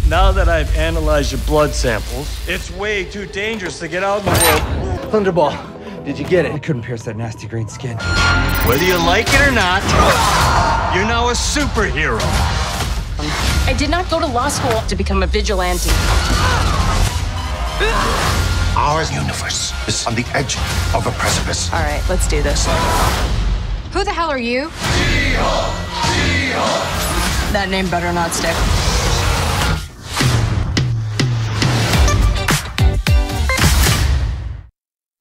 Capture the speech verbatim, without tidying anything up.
Now that I've analyzed your blood samples, it's way too dangerous to get out in the world. Thunderball, did you get it? I couldn't pierce that nasty green skin. Whether you like it or not, you're now a superhero. I did not go to law school to become a vigilante. Our universe is on the edge of a precipice. All right, let's do this. Who the hell are you? That name better not stick.